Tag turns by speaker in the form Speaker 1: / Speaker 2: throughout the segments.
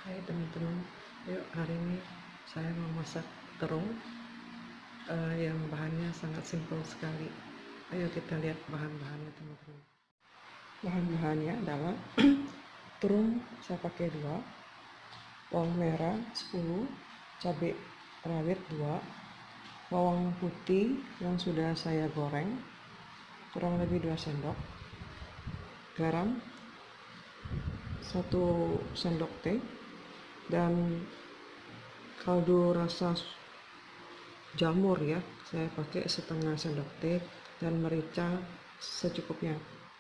Speaker 1: Hai teman-teman, yuk hari ini saya mau masak terung yang bahannya sangat simpel sekali. Ayo kita lihat bahan-bahannya teman-teman. Bahan-bahannya adalah terung saya pakai 2, bawang merah 10, cabai rawit 2, bawang putih yang sudah saya goreng kurang lebih 2 sendok, garam 1 sendok teh, dan kaldu rasa jamur ya, saya pakai setengah sendok teh, dan merica secukupnya.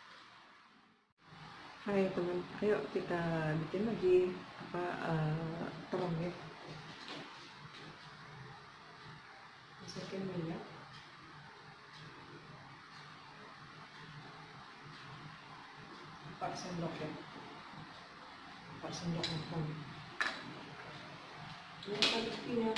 Speaker 1: Hai teman, ayo kita bikin lagi terung ya. Masukin minyak, empat sendok ya, 4 sendok makan. Masukkan minyak.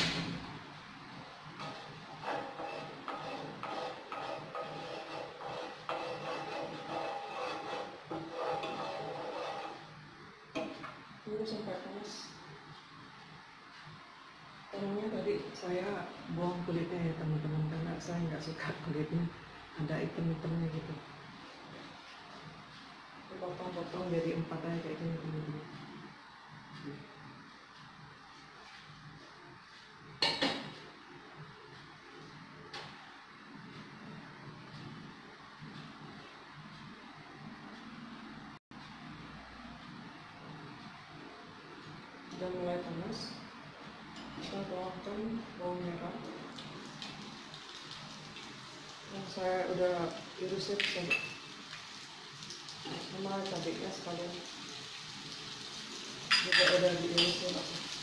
Speaker 1: Tunggu sampai panas. Terungnya tadi saya buang kulitnya ya teman-teman, karena saya nggak suka kulitnya ada item-itemnya gitu. Potong-potong jadi 4 aja kayak gini teman-teman. Sudah mulai panas, kita tuangkan bawang merah yang saya udah iris sama cabenya sekalian juga udah diirisin.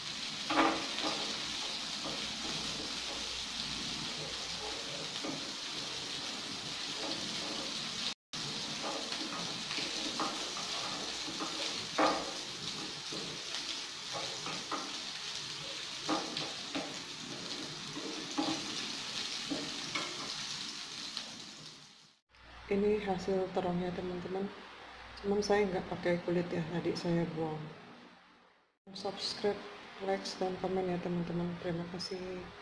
Speaker 1: Ini hasil terongnya teman-teman, cuman saya nggak pakai kulit ya, tadi saya buang. Subscribe, like, dan komen ya teman-teman. Terima kasih.